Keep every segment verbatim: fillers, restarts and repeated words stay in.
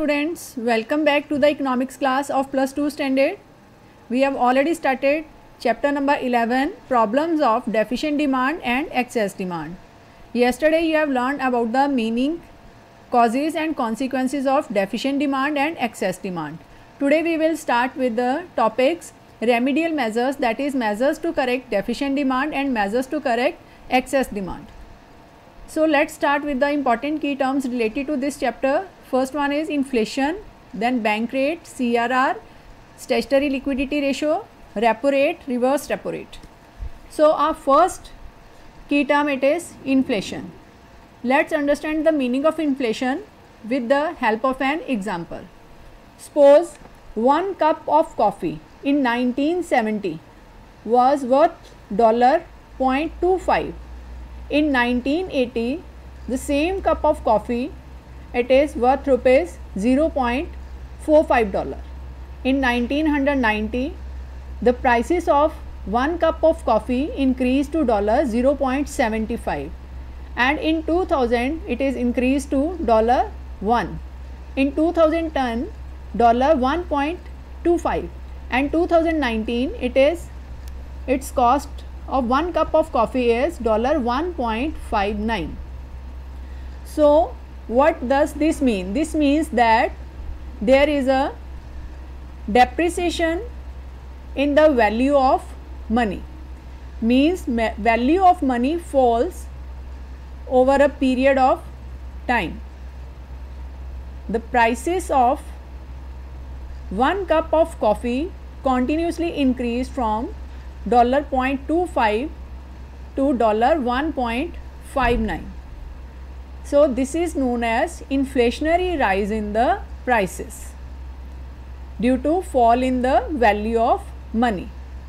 Students, welcome back to the economics class of plus two standard. We have already started chapter number eleven, problems of deficient demand and excess demand. Yesterday you have learned about the meaning, causes and consequences of deficient demand and excess demand. Today we will start with the topics remedial measures, that is measures to correct deficient demand and measures to correct excess demand. So let's start with the important key terms related to this chapter. First one is inflation, then bank rate, C R R, statutory liquidity ratio, repo rate, reverse repo rate. So our first key term, it is inflation. Let's understand the meaning of inflation with the help of an example. Suppose one cup of coffee in nineteen seventy was worth zero point two five. In nineteen eighty, the same cup of coffee, it is worth rupees zero point four five dollar. In nineteen ninety, the prices of one cup of coffee increased to zero point seven five, and in two thousand it is increased to one. In two thousand ten, one point two five, and two thousand nineteen it is its cost of one cup of coffee is one point five nine. So what does this mean? This means that there is a depreciation in the value of money, means value of money falls over a period of time. The prices of one cup of coffee continuously increase from zero point two five to one point five nine. So this is known as inflationary rise in the prices due to fall in the value of money.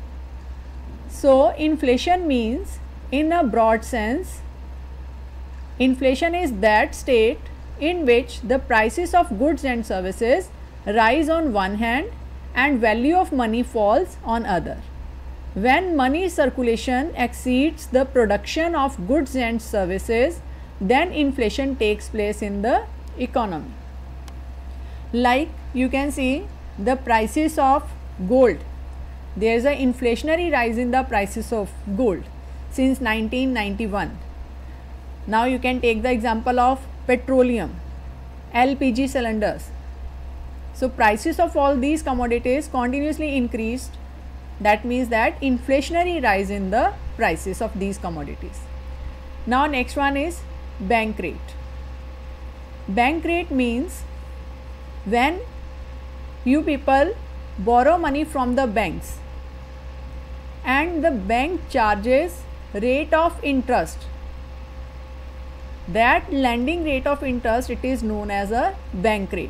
So inflation means, in a broad sense, inflation is that state in which the prices of goods and services rise on one hand and value of money falls on other. When money circulation exceeds the production of goods and services, then inflation takes place in the economy. Like you can see the prices of gold. There is an inflationary rise in the prices of gold since nineteen ninety-one. Now you can take the example of petroleum, L P G cylinders. So prices of all these commodities continuously increased. That means that inflationary rise in the prices of these commodities. Now next one is bank rate. Bank rate means when you people borrow money from the banks and the bank charges rate of interest, that lending rate of interest, it is known as a bank rate.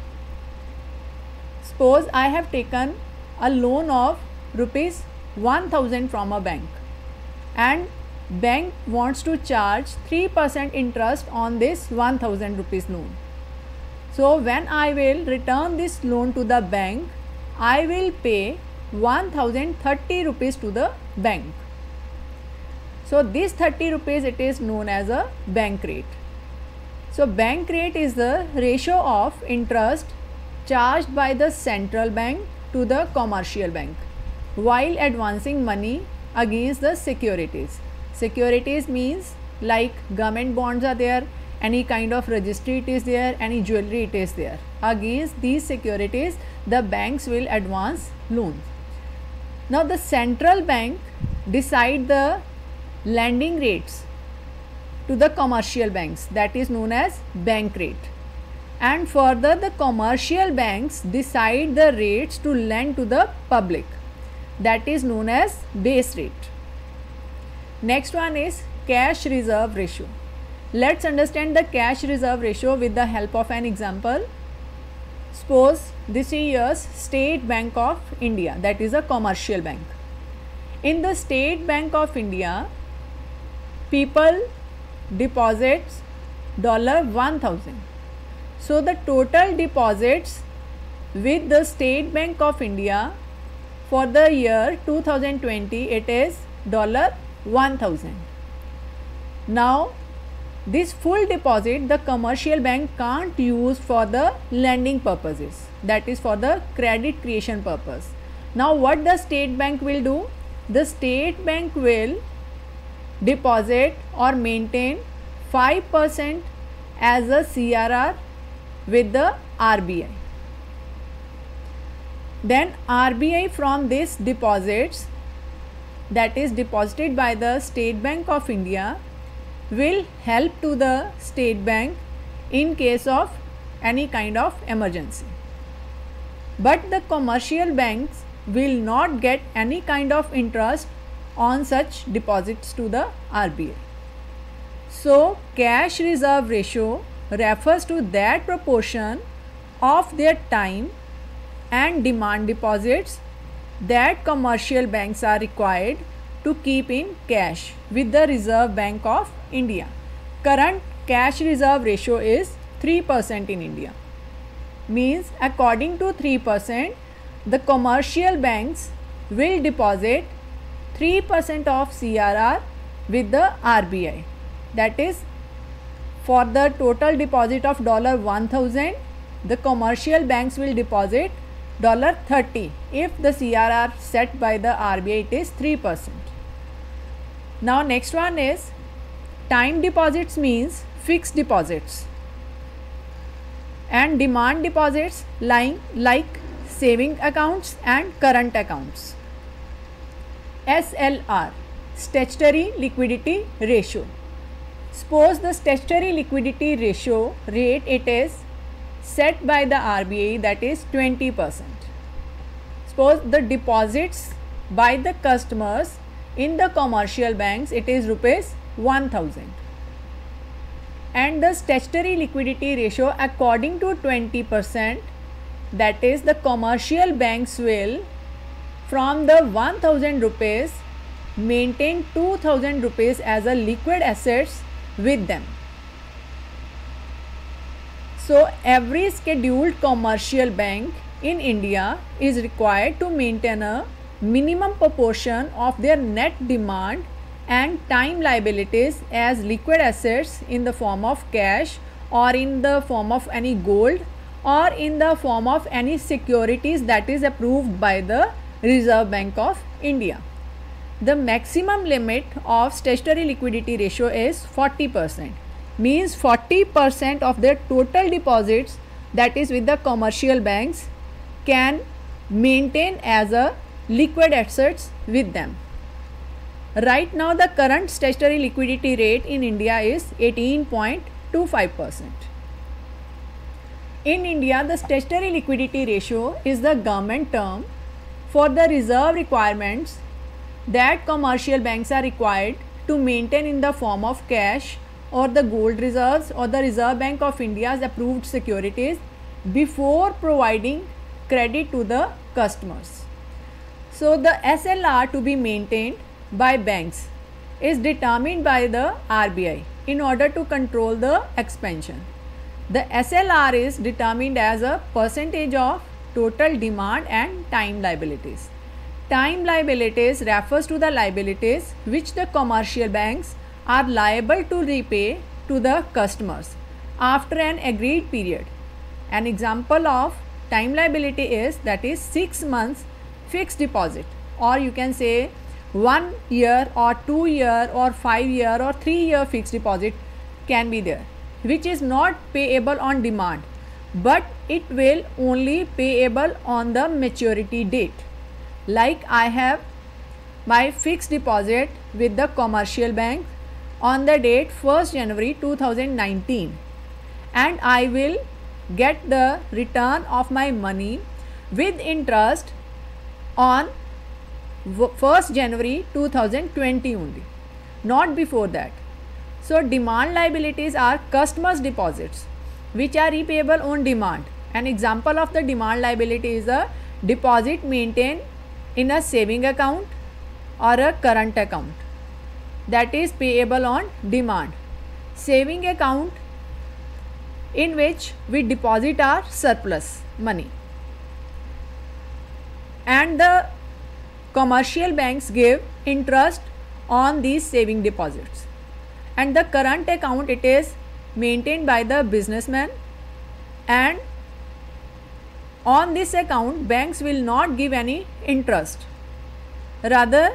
Suppose I have taken a loan of rupees one thousand from a bank and bank wants to charge three percent interest on this one thousand rupees loan. So when I will return this loan to the bank, I will pay one thousand thirty rupees to the bank. So this thirty rupees, it is known as a bank rate. So bank rate is the ratio of interest charged by the central bank to the commercial bank while advancing money against the securities. Securities means like government bonds are there, any kind of registry it is there, any jewelry it is there. Against these securities, the banks will advance loans. Now the central bank decide the lending rates to the commercial banks, that is known as bank rate. And further the commercial banks decide the rates to lend to the public, that is known as base rate. Next one is cash reserve ratio. Let's understand the cash reserve ratio with the help of an example. Suppose this is your State Bank of India, that is a commercial bank. In the State Bank of India, people deposits one thousand. So the total deposits with the State Bank of India for the year two thousand twenty, it is one thousand. Now This full deposit the commercial bank can't use for the lending purposes, that is for the credit creation purpose. Now what the state bank will do? The state bank will deposit or maintain five percent as a C R R with the R B I. Then R B I from this deposits, that is deposited by the State Bank of India, will help to the state bank in case of any kind of emergency. But the commercial banks will not get any kind of interest on such deposits to the R B I. So cash reserve ratio refers to that proportion of their time and demand deposits that commercial banks are required to keep in cash with the Reserve Bank of India. Current cash reserve ratio is three percent in India. Means according to three percent, the commercial banks will deposit three percent of C R R with the R B I. That is, for the total deposit of one thousand dollars, the commercial banks will deposit thirty. If the C R R set by the R B I, it is three percent. Now next one is time deposits, means fixed deposits, and demand deposits lying like saving accounts and current accounts. S L R, statutory liquidity ratio. Suppose the statutory liquidity ratio rate, it is set by the R B I, that is twenty percent. Suppose the deposits by the customers in the commercial banks, it is rupees one thousand, and the statutory liquidity ratio according to twenty percent, that is the commercial banks will from the one thousand rupees maintain two thousand rupees as a liquid assets with them. So every scheduled commercial bank in India is required to maintain a minimum proportion of their net demand and time liabilities as liquid assets in the form of cash or in the form of any gold or in the form of any securities that is approved by the Reserve Bank of India. The maximum limit of statutory liquidity ratio is forty percent. Means forty percent of their total deposits, that is with the commercial banks, can maintain as a liquid assets with them. Right now the current statutory liquidity rate in India is eighteen point two five percent. In India, the statutory liquidity ratio is the government term for the reserve requirements that commercial banks are required to maintain in the form of cash or the gold reserves or the Reserve Bank of India's approved securities before providing credit to the customers. So the S L R to be maintained by banks is determined by the R B I in order to control the expansion. The S L R is determined as a percentage of total demand and time liabilities. Time liabilities refers to the liabilities which the commercial banks are liable to repay to the customers after an agreed period. An example of time liability is, that is six months fixed deposit, or you can say one year or two year or five year or three year fixed deposit can be there, which is not payable on demand, but it will only payable on the maturity date. Like I have my fixed deposit with the commercial bank on the date first January two thousand nineteen, and I will get the return of my money with interest on first January two thousand twenty only, not before that. So demand liabilities are customers' deposits which are repayable on demand. An example of the demand liability is a deposit maintained in a saving account or a current account, that is payable on demand. Saving account in which we deposit our surplus money, and the commercial banks give interest on these saving deposits. and the current account it is maintained by the businessman, and on this account banks will not give any interest, rather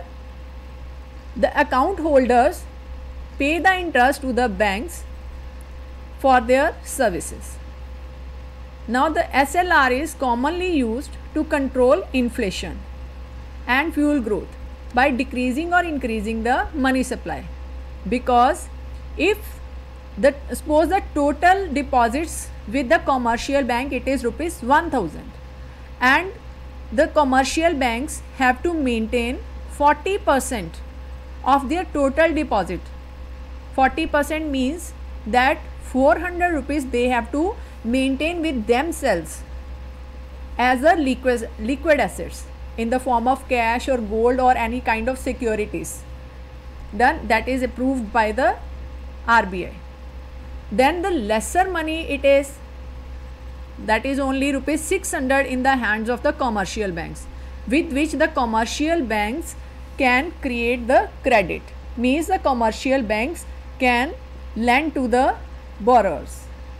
the account holders pay the interest to the banks for their services. Now the S L R is commonly used to control inflation and fuel growth by decreasing or increasing the money supply, because if the suppose the total deposits with the commercial bank it is rupees one thousand, and the commercial banks have to maintain forty percent of their total deposit. forty percent means that four hundred rupees they have to maintain with themselves as a liquid, liquid assets in the form of cash or gold or any kind of securities, then that is approved by the R B I. Then the lesser money it is, that is only rupees six hundred in the hands of the commercial banks, with which the commercial banks can create the credit, means the commercial banks can lend to the borrowers.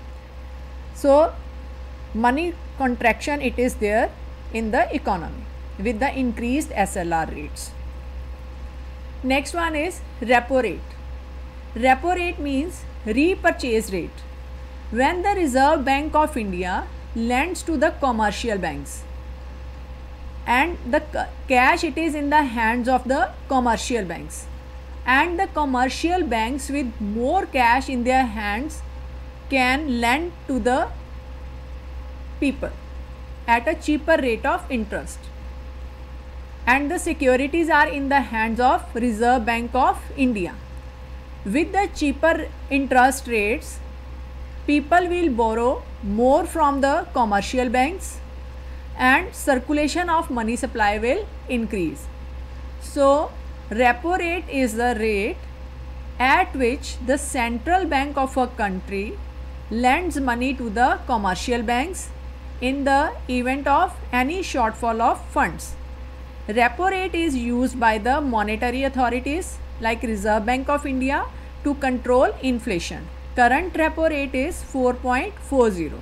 So money contraction it is there in the economy with the increased S L R rates. Next one is repo rate. Repo rate means repurchase rate. When the Reserve Bank of India lends to the commercial banks and the cash it is in the hands of the commercial banks, and the commercial banks with more cash in their hands can lend to the people at a cheaper rate of interest, and the securities are in the hands of Reserve Bank of India. With the cheaper interest rates, people will borrow more from the commercial banks and circulation of money supply will increase. So repo rate is the rate at which the central bank of a country lends money to the commercial banks in the event of any shortfall of funds. Repo rate is used by the monetary authorities like Reserve Bank of India to control inflation. Current repo rate is four point four zero.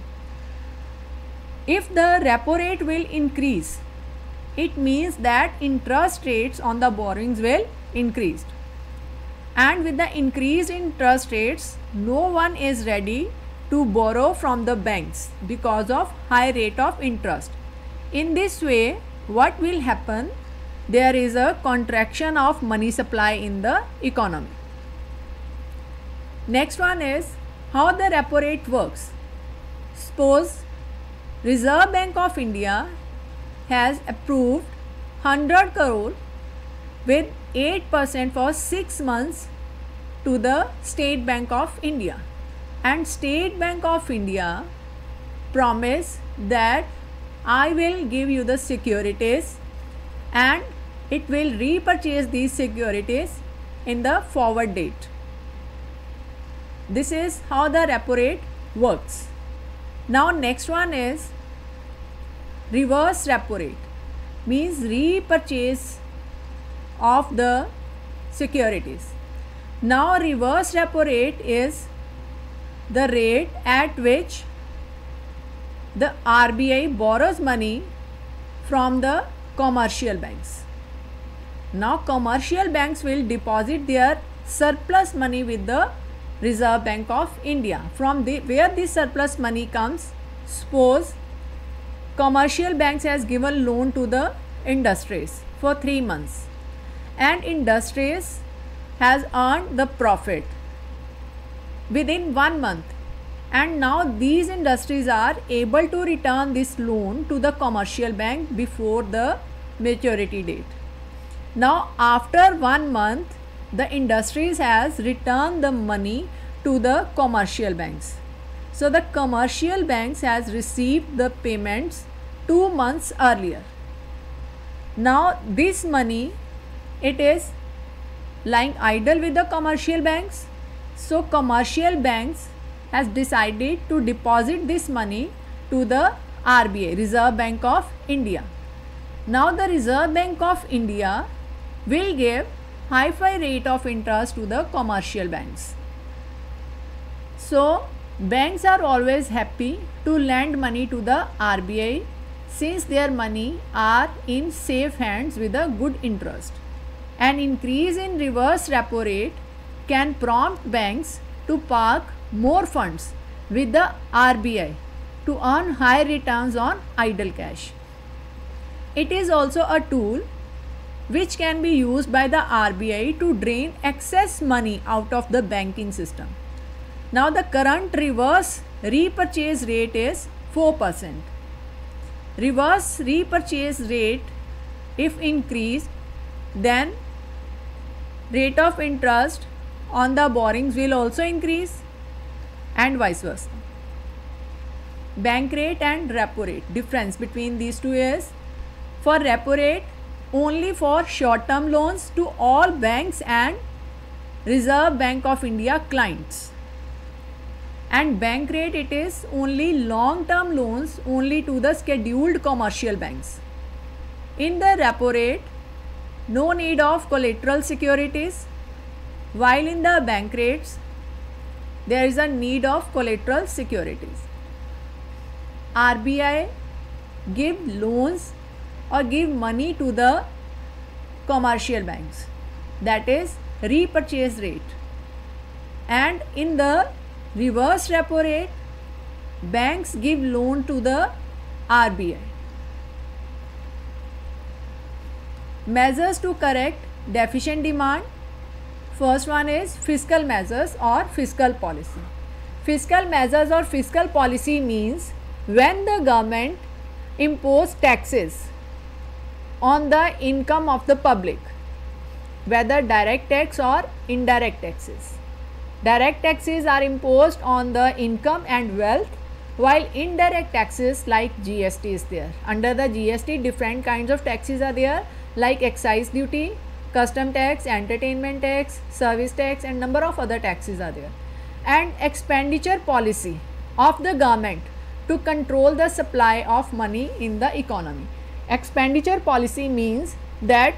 If the repo rate will increase, it means that interest rates on the borrowings will increase. And with the increased interest rates, no one is ready to borrow from the banks because of high rate of interest. In this way, what will happen? There is a contraction of money supply in the economy. Next one is how the repo rate works. Suppose Reserve Bank of India has approved one hundred crore with eight percent for six months to the State Bank of India, and State Bank of India promise that I will give you the securities and it will repurchase these securities in the forward date. This is how the repo rate works. Now next one is reverse repo rate, means repurchase of the securities. Now reverse repo rate is the rate at which the R B I borrows money from the commercial banks. Now commercial banks will deposit their surplus money with the Reserve Bank of India. From the where this surplus money comes, suppose commercial banks has given loan to the industries for three months and industries has earned the profit within one month, and now these industries are able to return this loan to the commercial bank before the maturity date. Now after one month the industries has returned the money to the commercial banks. So the commercial banks has received the payments two months earlier. Now this money it is lying idle with the commercial banks. So commercial banks has decided to deposit this money to the R B I, Reserve Bank of India. Now the Reserve Bank of India will give high-fi rate of interest to the commercial banks. So banks are always happy to lend money to the R B I since their money are in safe hands with a good interest. An increase in reverse repo rate can prompt banks to park more funds with the R B I to earn higher returns on idle cash. It is also a tool which can be used by the R B I to drain excess money out of the banking system. Now the current reverse repurchase rate is four percent. Reverse repurchase rate if increased, then rate of interest on the borrowings will also increase and vice versa. Bank rate and repo rate. Difference between these two is, for repo rate only for short term loans to all banks and Reserve Bank of India clients, and bank rate it is only long term loans only to the scheduled commercial banks. In the repo rate, no need of collateral securities, while in the bank rates there is a need of collateral securities. R B I give loans or give money to the commercial banks, that is repurchase rate, and in the reverse repo rate banks give loan to the R B I. Measures to correct deficient demand. First one is fiscal measures or fiscal policy. Fiscal measures or fiscal policy means when the government impose taxes on the income of the public, whether direct tax or indirect taxes. Direct taxes are imposed on the income and wealth, while indirect taxes like G S T is there. Under the G S T different kinds of taxes are there, like excise duty, custom tax, entertainment tax, service tax, and number of other taxes are there. And expenditure policy of the government to control the supply of money in the economy. Expenditure policy means that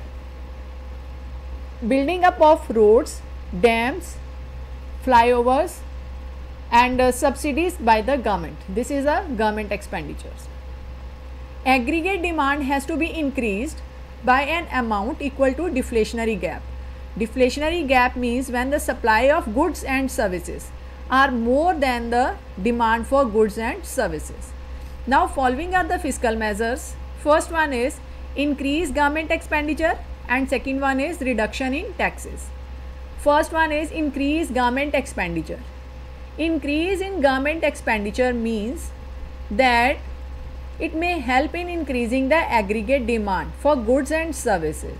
building up of roads, dams, flyovers and uh, subsidies by the government. This is a government expenditures. Aggregate demand has to be increased by an amount equal to deflationary gap. Deflationary gap means when the supply of goods and services are more than the demand for goods and services. Now following are the fiscal measures. First one is increase government expenditure and second one is reduction in taxes. First one is increase government expenditure. Increase in government expenditure means that it may help in increasing the aggregate demand for goods and services.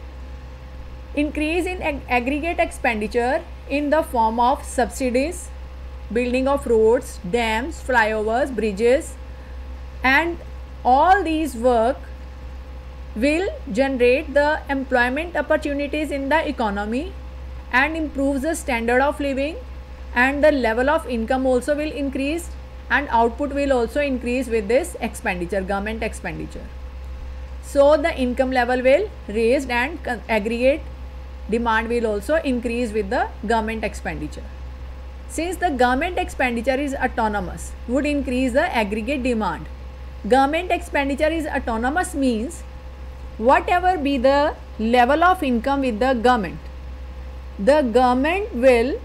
Increase in ag aggregate expenditure in the form of subsidies, building of roads, dams, flyovers, bridges, and all these work will generate the employment opportunities in the economy and improves the standard of living, and the level of income also will increase and output will also increase with this expenditure, government expenditure. So the income level will raised and aggregate demand will also increase with the government expenditure. Since the government expenditure is autonomous, would increase the aggregate demand. Government expenditure is autonomous means whatever be the level of income with the government, the government will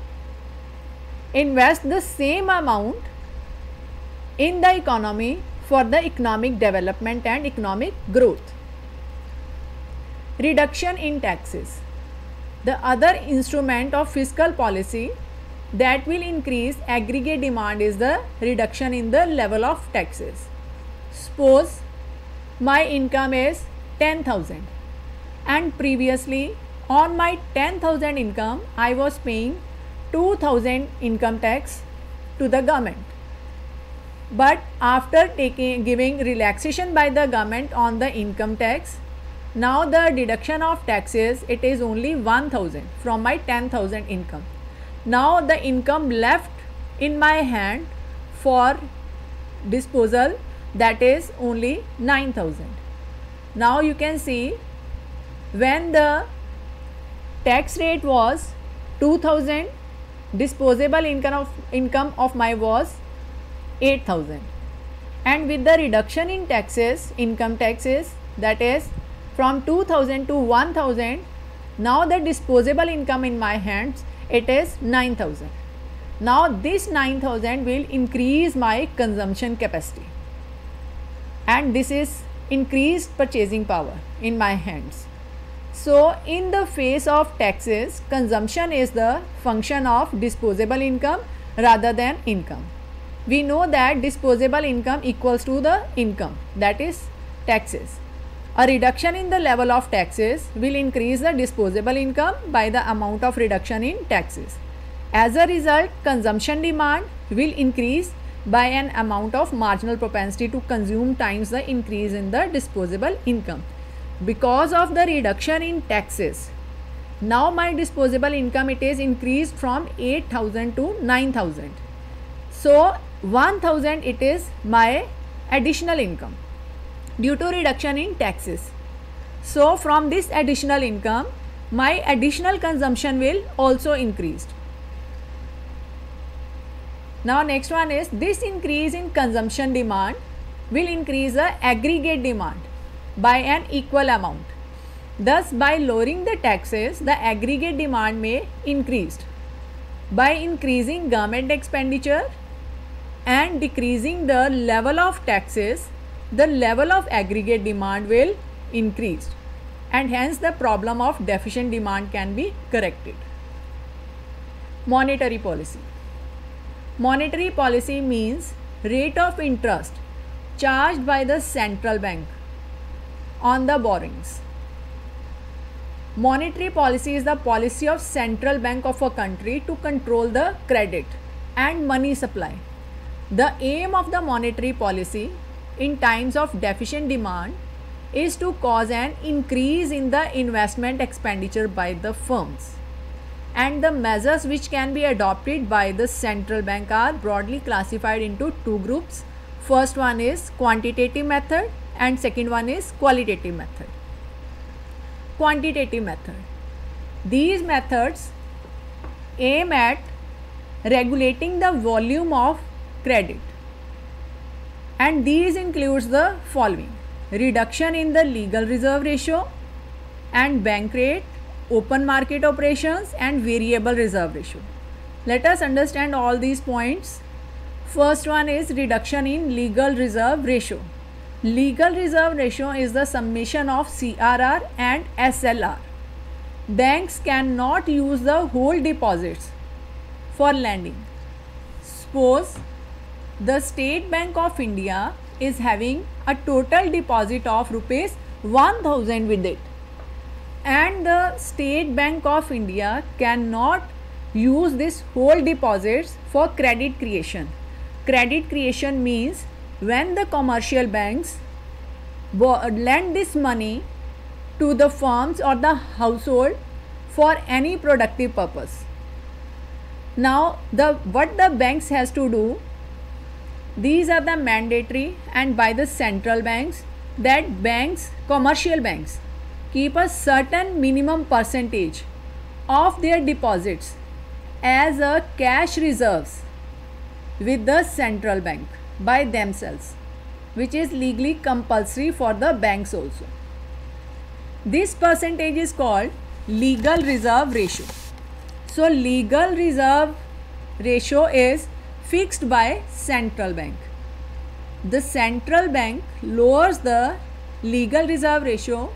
invest the same amount in the economy for the economic development and economic growth. Reduction in taxes. The other instrument of fiscal policy that will increase aggregate demand is the reduction in the level of taxes. Suppose my income is ten thousand and previously on my ten thousand income I was paying two thousand income tax to the government. But after taking giving relaxation by the government on the income tax, now the deduction of taxes it is only one thousand from my ten thousand income. Now the income left in my hand for disposal, that is only nine thousand. Now you can see when the tax rate was two thousand, disposable income of income of my was eight thousand, and with the reduction in taxes, income taxes, that is from two thousand to one thousand, now the disposable income in my hands, it is nine thousand. Now this nine thousand will increase my consumption capacity, and this is increased purchasing power in my hands. So in the face of taxes, consumption is the function of disposable income rather than income. We know that disposable income equals to the income, that is taxes. A reduction in the level of taxes will increase the disposable income by the amount of reduction in taxes. As a result, consumption demand will increase by an amount of marginal propensity to consume times the increase in the disposable income. Because of the reduction in taxes, now my disposable income, it is increased from eight thousand to nine thousand. So one thousand, it is my additional income due to reduction in taxes. So from this additional income, my additional consumption will also increase. Now next one is, this increase in consumption demand will increase the aggregate demand by an equal amount. Thus by lowering the taxes, the aggregate demand may increase. By increasing government expenditure and decreasing the level of taxes, the level of aggregate demand will increase, and hence the problem of deficient demand can be corrected. Monetary policy. Monetary policy means rate of interest charged by the central bank on the borrowings. Monetary policy is the policy of central bank of a country to control the credit and money supply. The aim of the monetary policy in times of deficient demand is to cause an increase in the investment expenditure by the firms. And the measures which can be adopted by the central bank are broadly classified into two groups. First one is quantitative method and second one is qualitative method. Quantitative method. These methods aim at regulating the volume of credit, and these includes the following: reduction in the legal reserve ratio and bank rate, open market operations and variable reserve ratio. Let us understand all these points. First one is reduction in legal reserve ratio. Legal reserve ratio is the summation of C R R and S L R. Banks cannot use the whole deposits for lending. Suppose the State Bank of India is having a total deposit of rupees one thousand with it, and the State Bank of India cannot use this whole deposits for credit creation. Credit creation means when the commercial banks lend this money to the firms or the household for any productive purpose. Now the what the banks has to do, these are the mandatory and by the central banks, that banks, commercial banks, keep a certain minimum percentage of their deposits as a cash reserves with the central bank by themselves, which is legally compulsory for the banks also. This percentage is called legal reserve ratio. So legal reserve ratio is fixed by central bank. The central bank lowers the legal reserve ratio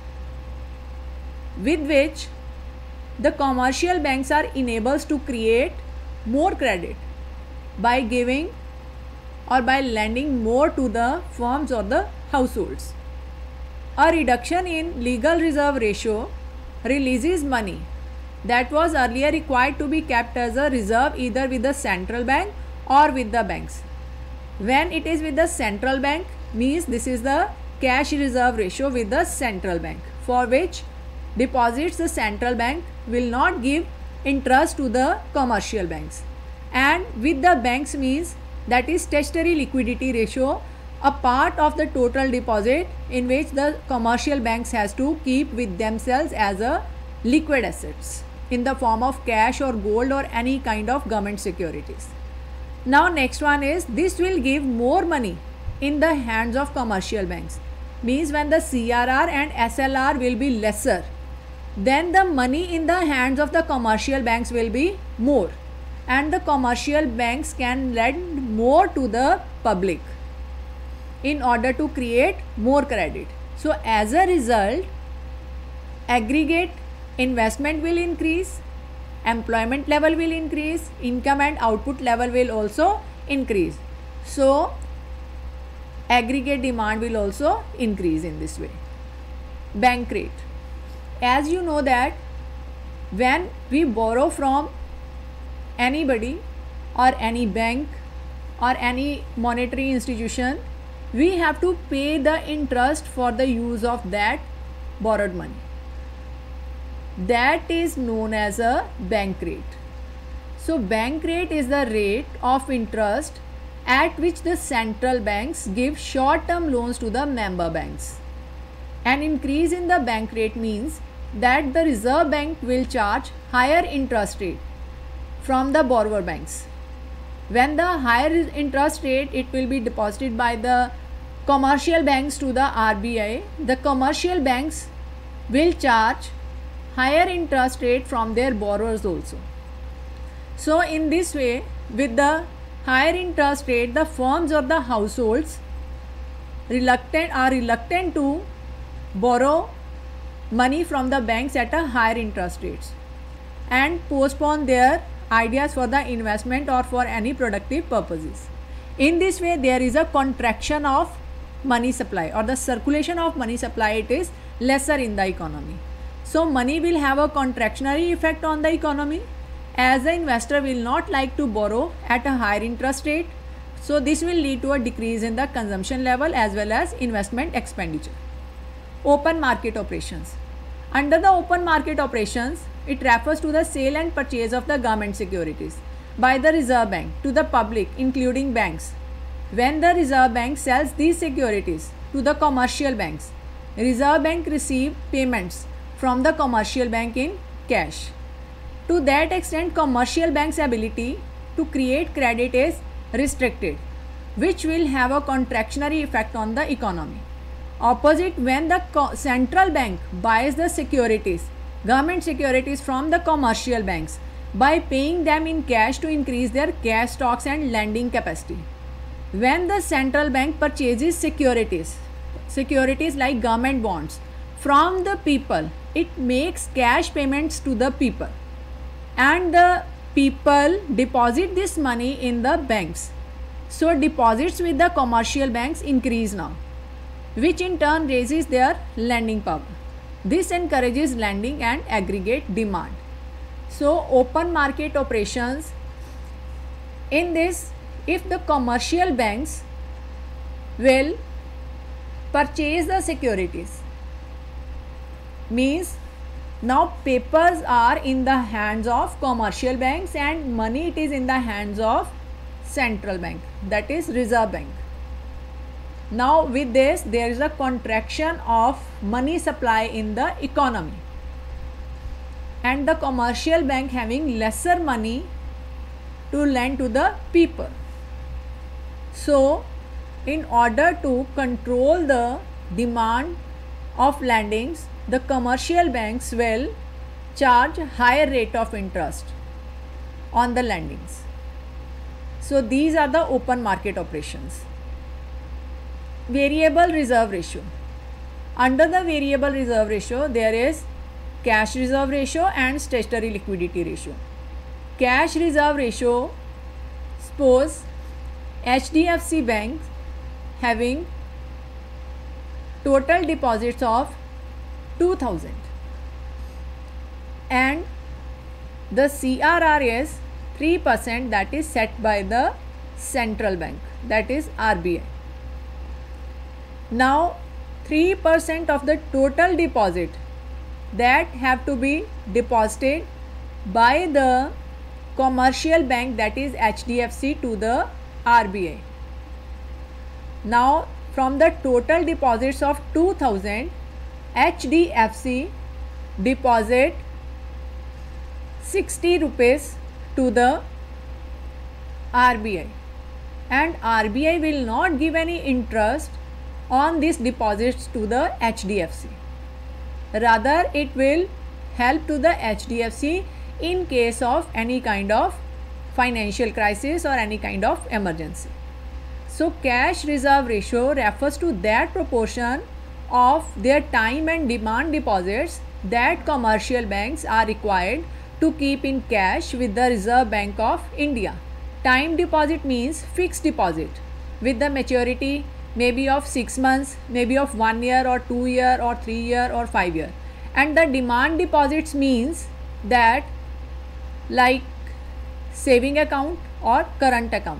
with which the commercial banks are enabled to create more credit by giving or by lending more to the firms or the households. A reduction in legal reserve ratio releases money that was earlier required to be kept as a reserve either with the central bank or with the banks. When it is with the central bank, means this is the cash reserve ratio with the central bank, for which deposits the central bank will not give interest to the commercial banks, and with the banks means that is statutory liquidity ratio, a part of the total deposit in which the commercial banks has to keep with themselves as a liquid assets. in the form of cash or gold or any kind of government securities. Now next one is, this will give more money in the hands of commercial banks. Means when the C R R and S L R will be lesser, then the money in the hands of the commercial banks will be more, and the commercial banks can lend more to the public in order to create more credit. So as a result, aggregate investment will increase, employment level will increase, income and output level will also increase. So aggregate demand will also increase in this way. Bank rate. As you know that when we borrow from anybody or any bank or any monetary institution, we have to pay the interest for the use of that borrowed money. That is known as a bank rate. So bank rate is the rate of interest at which the central banks give short-term loans to the member banks. An increase in the bank rate means that the Reserve Bank will charge higher interest rate from the borrower banks. When the higher interest rate, it will be deposited by the commercial banks to the R B I, the commercial banks will charge higher interest rate from their borrowers also. So in this way, with the higher interest rate, the firms or the households reluctant are reluctant to borrow money from the banks at a higher interest rates and postpone their ideas for the investment or for any productive purposes. In this way, there is a contraction of money supply, or the circulation of money supply, it is lesser in the economy. So money will have a contractionary effect on the economy, as the investor will not like to borrow at a higher interest rate. So this will lead to a decrease in the consumption level as well as investment expenditure. Open market operations. Under the open market operations, it refers to the sale and purchase of the government securities by the Reserve Bank to the public, including banks. When the Reserve Bank sells these securities to the commercial banks, Reserve Bank receive payments from the commercial bank in cash. To that extent, commercial bank's ability to create credit is restricted, which will have a contractionary effect on the economy. Opposite, when the central bank buys the securities, government securities from the commercial banks by paying them in cash to increase their cash stocks and lending capacity. When the central bank purchases securities, securities like government bonds from the people, it makes cash payments to the people, and the people deposit this money in the banks. So deposits with the commercial banks increase now, which in turn raises their lending power. This encourages lending and aggregate demand. So open market operations, in this, if the commercial banks will purchase the securities, means now papers are in the hands of commercial banks and money it is in the hands of central bank, that is Reserve Bank. Now with this, there is a contraction of money supply in the economy, and the commercial bank having lesser money to lend to the people. So in order to control the demand of lendings, the commercial banks will charge higher rate of interest on the lendings. So these are the open market operations. Variable reserve ratio. Under the variable reserve ratio, there is cash reserve ratio and statutory liquidity ratio. Cash reserve ratio, suppose H D F C Bank having total deposits of two thousand and the C R R is three percent, that is set by the central bank, that is R B I. Now three percent of the total deposit that have to be deposited by the commercial bank, that is H D F C, to the R B I. Now from the total deposits of two thousand, H D F C deposit sixty rupees to the R B I, and R B I will not give any interest on these deposits to the H D F C. Rather, it will help to the H D F C in case of any kind of financial crisis or any kind of emergency. So, cash reserve ratio refers to that proportion of their time and demand deposits that commercial banks are required to keep in cash with the Reserve Bank of India. Time deposit means fixed deposit with the maturity maybe of six months, maybe of one year or two year or three year or five year. And the demand deposits means that like saving account or current account.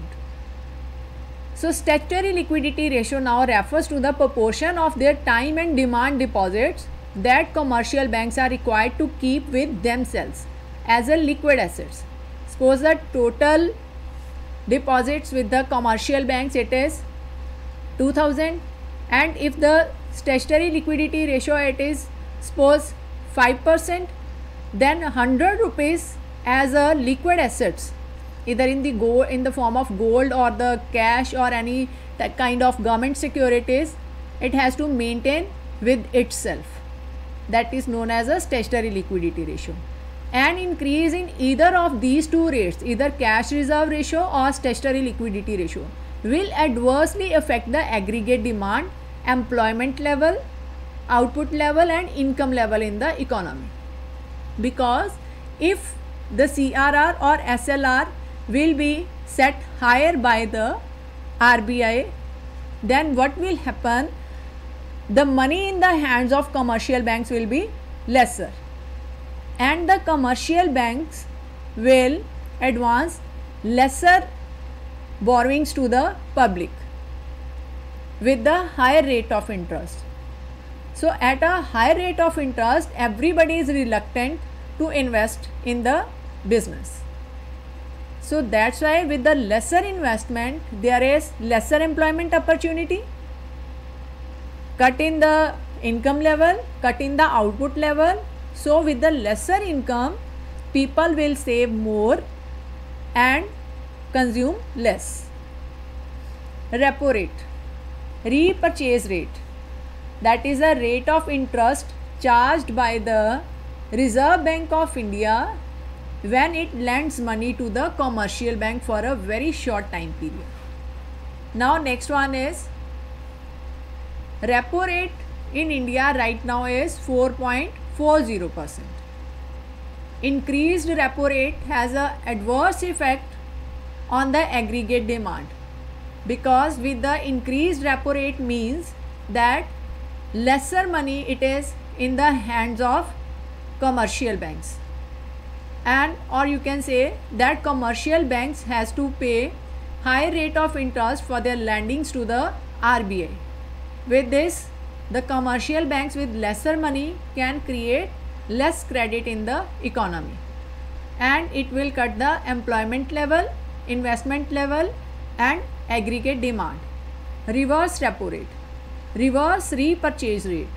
So, statutory liquidity ratio now refers to the proportion of their time and demand deposits that commercial banks are required to keep with themselves as a liquid assets. Suppose the total deposits with the commercial banks, it is two thousand, and if the statutory liquidity ratio it is suppose five percent, then one hundred rupees as a liquid assets, either in the gold, in the form of gold or the cash or any kind of government securities, it has to maintain with itself. That is known as a statutory liquidity ratio. An increase in either of these two rates, either cash reserve ratio or statutory liquidity ratio, will adversely affect the aggregate demand, employment level, output level and income level in the economy. Because if the C R R or S L R will be set higher by the R B I, then what will happen? The money in the hands of commercial banks will be lesser, and the commercial banks will advance lesser borrowings to the public with the higher rate of interest. So, at a higher rate of interest, everybody is reluctant to invest in the business. So, that's why with the lesser investment, there is lesser employment opportunity, cut in the income level, cut in the output level. So, with the lesser income, people will save more and consume less. Repo rate, repurchase rate, that is a rate of interest charged by the Reserve Bank of India when it lends money to the commercial bank for a very short time period. Now, next one is repo rate in India right now is four point four zero percent. Increased repo rate has a adverse effect on the aggregate demand, because with the increased repo rate means that lesser money it is in the hands of commercial banks, and or you can say that commercial banks has to pay high rate of interest for their lendings to the R B I. With this, the commercial banks with lesser money can create less credit in the economy, and it will cut the employment level, investment level and aggregate demand. Reverse repo rate, reverse repurchase rate.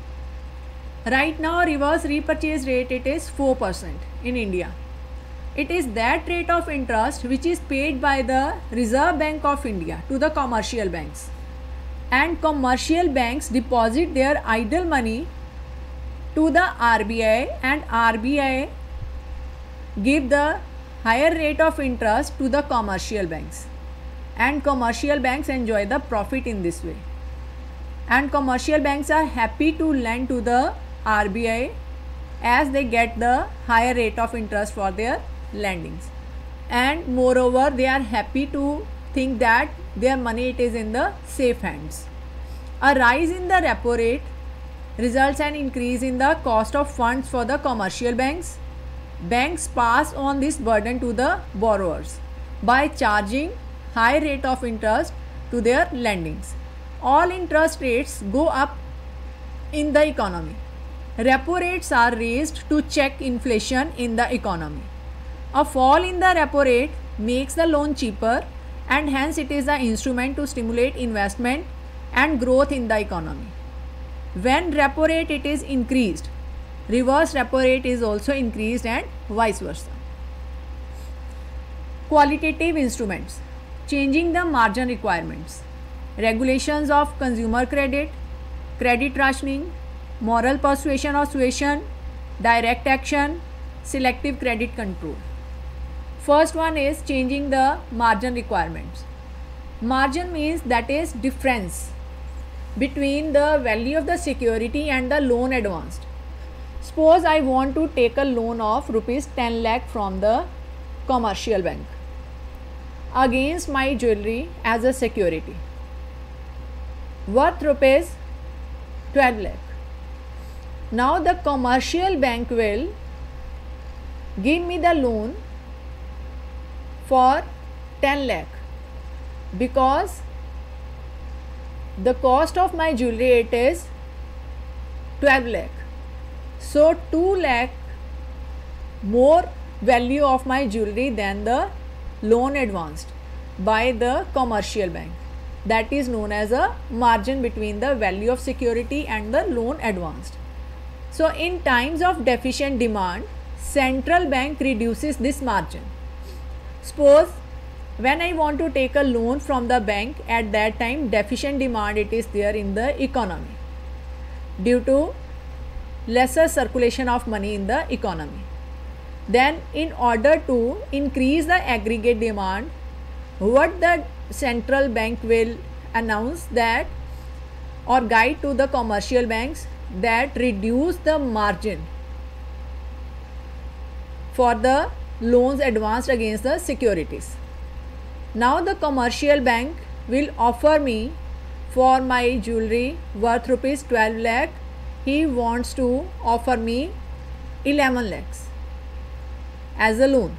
Right now, reverse repurchase rate it is four percent in India. It is that rate of interest which is paid by the Reserve Bank of India to the commercial banks, and commercial banks deposit their idle money to the R B I, and R B I give the higher rate of interest to the commercial banks, and commercial banks enjoy the profit in this way, and commercial banks are happy to lend to the R B I as they get the higher rate of interest for their lendings, and moreover they are happy to think that their money it is in the safe hands. A rise in the repo rate results an increase in the cost of funds for the commercial banks. Banks pass on this burden to the borrowers by charging high rate of interest to their lendings. All interest rates go up in the economy. Repo rates are raised to check inflation in the economy. A fall in the repo rate makes the loan cheaper, and hence it is an instrument to stimulate investment and growth in the economy. When repo rate it is increased, reverse repo rate is also increased and vice versa. Qualitative instruments, changing the margin requirements, regulations of consumer credit, credit rationing, moral persuasion or suasion, direct action, selective credit control. First one is changing the margin requirements. Margin means that is difference between the value of the security and the loan advanced. Suppose I want to take a loan of rupees ten lakh from the commercial bank against my jewelry as a security worth rupees twelve lakh. Now the commercial bank will give me the loan for ten lakh because the cost of my jewelry it is twelve lakh. So two lakh more value of my jewelry than the loan advanced by the commercial bank. That is known as a margin between the value of security and the loan advanced. So in times of deficient demand, central bank reduces this margin. Suppose when I want to take a loan from the bank, at that time deficient demand it is there in the economy due to lesser circulation of money in the economy. Then in order to increase the aggregate demand, what the central bank will announce that or guide to the commercial banks that reduce the margin for the loans advanced against the securities. Now the commercial bank will offer me for my jewelry worth rupees twelve lakh, he wants to offer me eleven lakhs as a loan.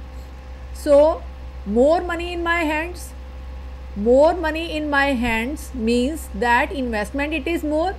So more money in my hands, more money in my hands means that investment it is more,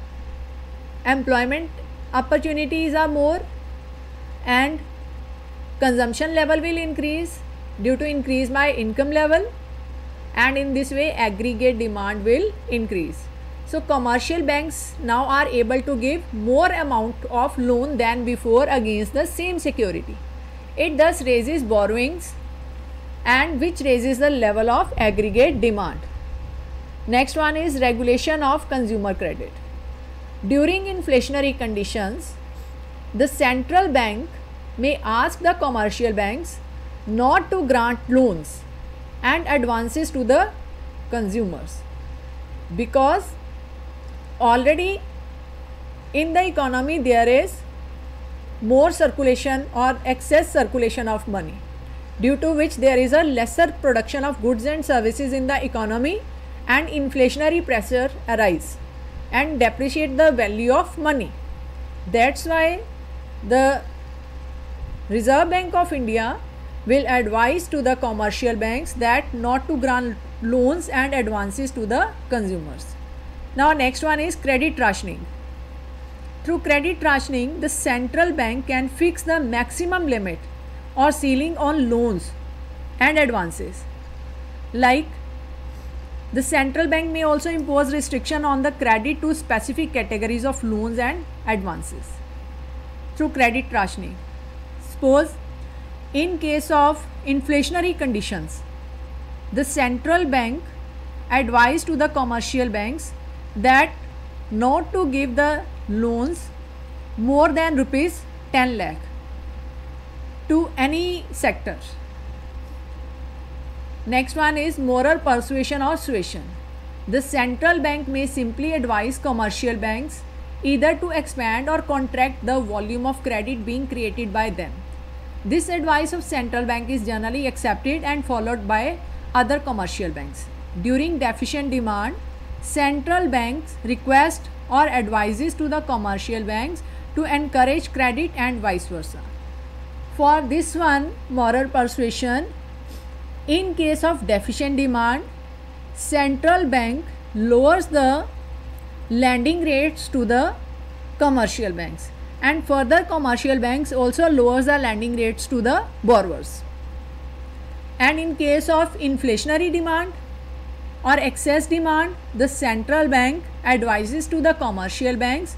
employment opportunities are more, and consumption level will increase due to increase my income level, and in this way aggregate demand will increase. So commercial banks now are able to give more amount of loan than before against the same security. It thus raises borrowings and which raises the level of aggregate demand. Next one is regulation of consumer credit. During inflationary conditions, the central bank may ask the commercial banks not to grant loans and advances to the consumers because already in the economy there is more circulation or excess circulation of money, due to which there is a lesser production of goods and services in the economy and inflationary pressure arise and depreciate the value of money. That's why the Reserve Bank of India will advise to the commercial banks that not to grant loans and advances to the consumers. Now next one is credit rationing. Through credit rationing, the central bank can fix the maximum limit or ceiling on loans and advances. Like the central bank may also impose restriction on the credit to specific categories of loans and advances through credit rationing. Suppose in case of inflationary conditions, the central bank advised to the commercial banks that not to give the loans more than rupees ten lakh to any sector. Next one is moral persuasion or suasion. The central bank may simply advise commercial banks either to expand or contract the volume of credit being created by them. This advice of central bank is generally accepted and followed by other commercial banks. During deficient demand, central banks request or advises to the commercial banks to encourage credit and vice versa. For this one, moral persuasion, in case of deficient demand, central bank lowers the lending rates to the commercial banks, and further commercial banks also lowers the lending rates to the borrowers. And in case of inflationary demand or excess demand, the central bank advises to the commercial banks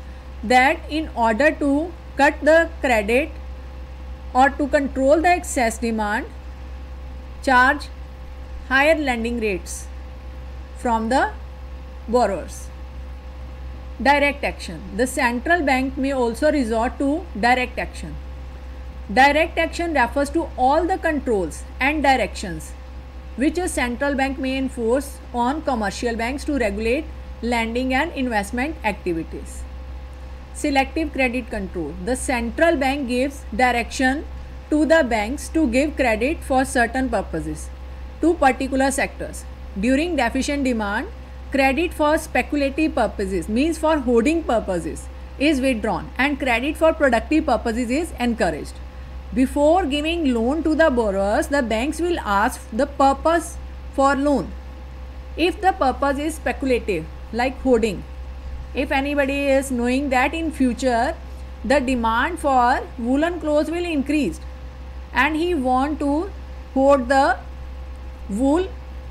that in order to cut the credit or to control the excess demand, charge higher lending rates from the borrowers. Direct action. The central bank may also resort to direct action. Direct action refers to all the controls and directions which a central bank may enforce on commercial banks to regulate lending and investment activities. Selective credit control. The central bank gives direction to the banks to give credit for certain purposes to particular sectors. During deficient demand, credit for speculative purposes, means for hoarding purposes, is withdrawn and credit for productive purposes is encouraged. Before giving loan to the borrowers, the banks will ask the purpose for loan. If the purpose is speculative, like hoarding, if anybody is knowing that in future the demand for woolen clothes will increase and he want to hoard the wool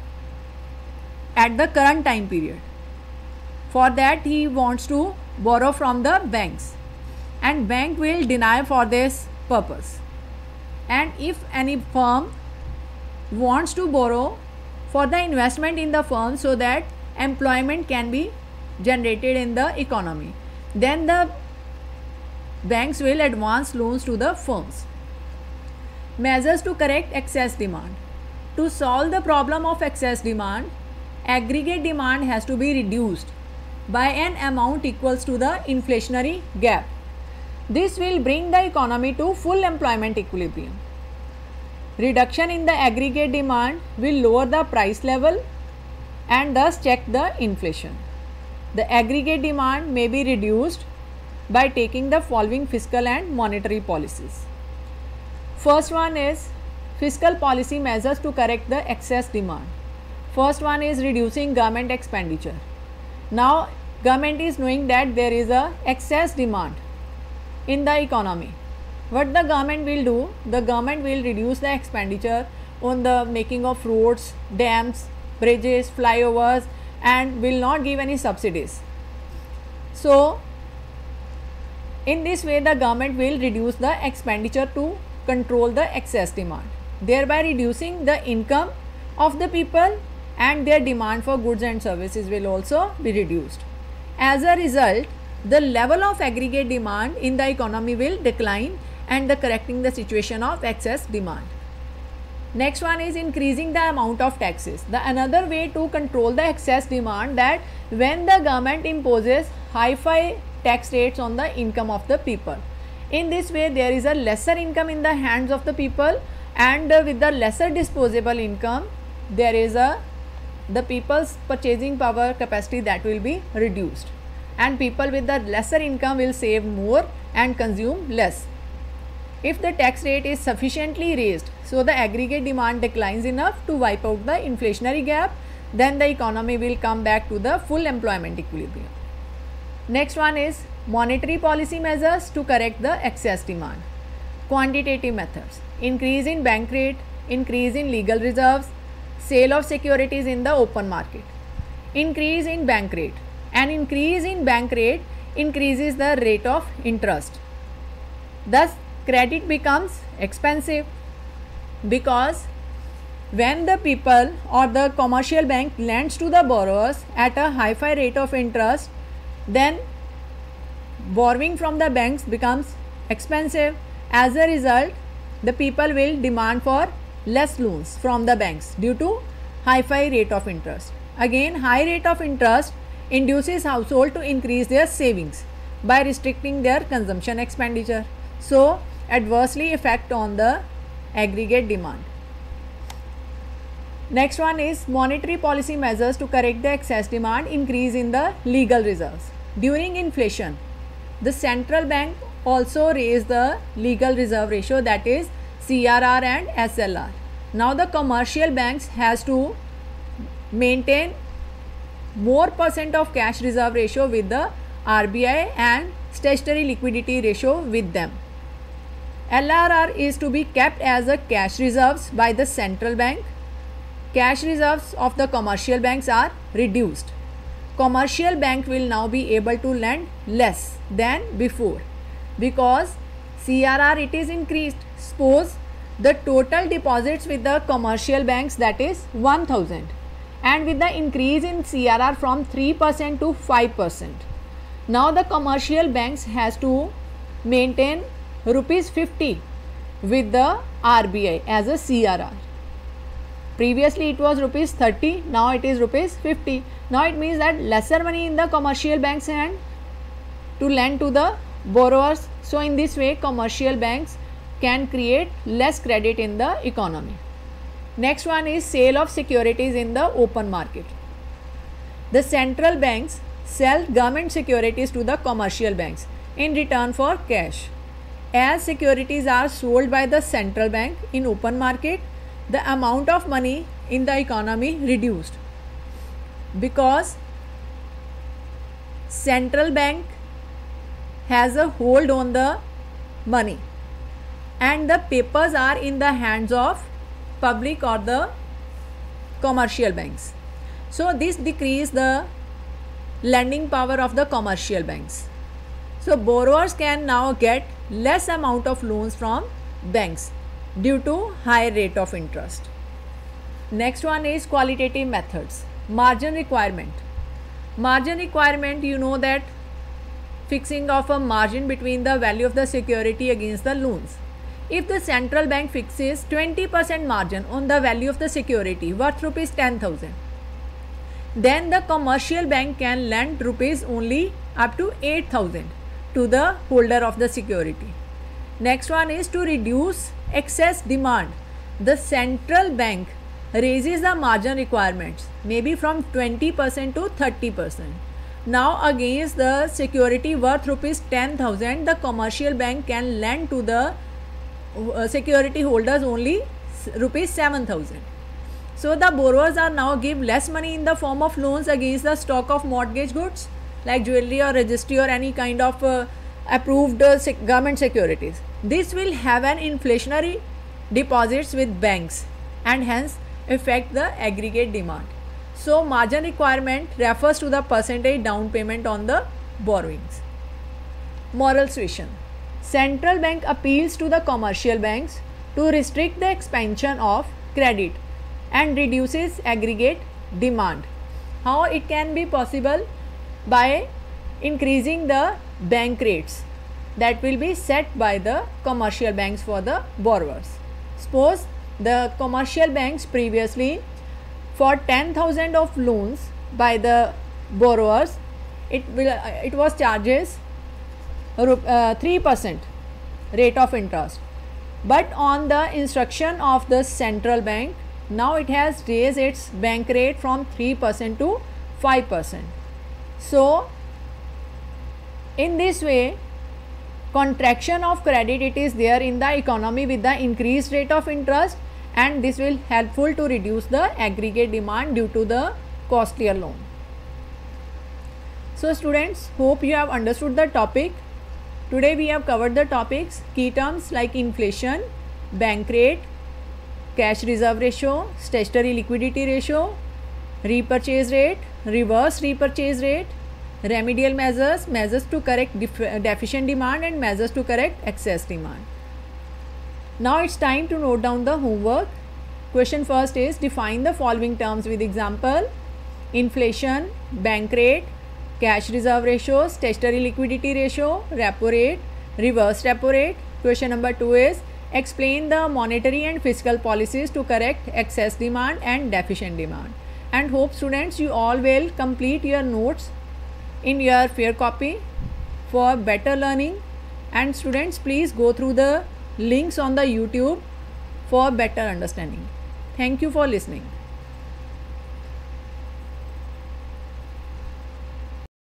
at the current time period, for that he wants to borrow from the banks and bank will deny for this purpose. And if any firm wants to borrow for the investment in the firm so that employment can be generated in the economy, then the banks will advance loans to the firms. Measures to correct excess demand. To solve the problem of excess demand, aggregate demand has to be reduced by an amount equals to the inflationary gap. This will bring the economy to full employment equilibrium. Reduction in the aggregate demand will lower the price level and thus check the inflation. The aggregate demand may be reduced by taking the following fiscal and monetary policies. First one is fiscal policy measures to correct the excess demand. First one is reducing government expenditure. Now government is knowing that there is a excess demand in the economy. What the government will do? The government will reduce the expenditure on the making of roads, dams, bridges, flyovers, and will not give any subsidies. So in this way the government will reduce the expenditure to control the excess demand, thereby reducing the income of the people and their demand for goods and services will also be reduced. As a result, the level of aggregate demand in the economy will decline and the correcting the situation of excess demand. Next one is increasing the amount of taxes. The another way to control the excess demand, that when the government imposes high-fi tax rates on the income of the people. In this way there is a lesser income in the hands of the people, and uh, with the lesser disposable income there is a the people's purchasing power capacity that will be reduced, and people with the lesser income will save more and consume less. If the tax rate is sufficiently raised so the aggregate demand declines enough to wipe out the inflationary gap, then the economy will come back to the full employment equilibrium. Next one is monetary policy measures to correct the excess demand. Quantitative methods: increase in bank rate, increase in legal reserves, sale of securities in the open market. Increase in bank rate. An increase in bank rate increases the rate of interest. Thus credit becomes expensive, because when the people or the commercial bank lends to the borrowers at a high-fi rate of interest, then borrowing from the banks becomes expensive. As a result, the people will demand for less loans from the banks due to high-fi rate of interest. Again, high rate of interest induces household to increase their savings by restricting their consumption expenditure, so adversely affect on the aggregate demand. Next one is monetary policy measures to correct the excess demand. Increase in the legal reserves. During inflation, the central bank also raised the legal reserve ratio, that is C R R and S L R. Now the commercial banks has to maintain more percent of cash reserve ratio with the R B I and statutory liquidity ratio with them. L R R is to be kept as a cash reserves by the central bank. Cash reserves of the commercial banks are reduced. commercial bank will now be able to lend less than before, because C R R it is increased. Suppose the total deposits with the commercial banks, that is one thousand, and with the increase in C R R from three percent to five percent, now the commercial banks has to maintain rupees fifty with the R B I as a C R R. Previously it was rupees thirty, now it is rupees fifty. Now it means that lesser money in the commercial banks hand to lend to the borrowers. So in this way commercial banks can create less credit in the economy. Next one is sale of securities in the open market. The central banks sell government securities to the commercial banks in return for cash. As securities are sold by the central bank in open market, the amount of money in the economy reduced, because central bank has a hold on the money and the papers are in the hands of public or the commercial banks. So this decrease the lending power of the commercial banks. So borrowers can now get less amount of loans from banks due to higher rate of interest. Next one is qualitative methods. Margin requirement. Margin requirement, you know that fixing of a margin between the value of the security against the loans. If the central bank fixes twenty percent margin on the value of the security worth rupees ten thousand, then the commercial bank can lend rupees only up to eight thousand to the holder of the security. Next one is to reduce excess demand. The central bank raises the margin requirements maybe from twenty percent to thirty percent. Now against the security worth rupees ten thousand, the commercial bank can lend to the uh, security holders only rupees seven thousand. So the borrowers are now give less money in the form of loans against the stock of mortgage goods like jewelry or registry or any kind of uh, approved uh, sec government securities. This will have an inflationary deposits with banks and hence affect the aggregate demand. So margin requirement refers to the percentage down payment on the borrowings. Moral suasion. Central bank appeals to the commercial banks to restrict the expansion of credit and reduces aggregate demand. How it can be possible? By increasing the bank rates that will be set by the commercial banks for the borrowers. Suppose the commercial banks previously for ten thousand of loans by the borrowers, it will uh, it was charges uh, three percent rate of interest, but on the instruction of the central bank, now it has raised its bank rate from three percent to five percent. So in this way contraction of credit it is there in the economy with the increased rate of interest, and this will helpful to reduce the aggregate demand due to the costlier loan. So students, hope you have understood the topic. Today we have covered the topics, key terms like inflation, bank rate, cash reserve ratio, statutory liquidity ratio, repurchase rate, reverse repurchase rate, remedial measures, measures to correct def deficient demand and measures to correct excess demand. Now it's time to note down the homework. Question first is define the following terms with example: inflation, bank rate, cash reserve ratio, statutory liquidity ratio, repo rate, reverse repo rate. Question number two is explain the monetary and fiscal policies to correct excess demand and deficient demand. And hope students you all will complete your notes in your fair copy for better learning. And students, please go through the links on the YouTube for better understanding. Thank you for listening.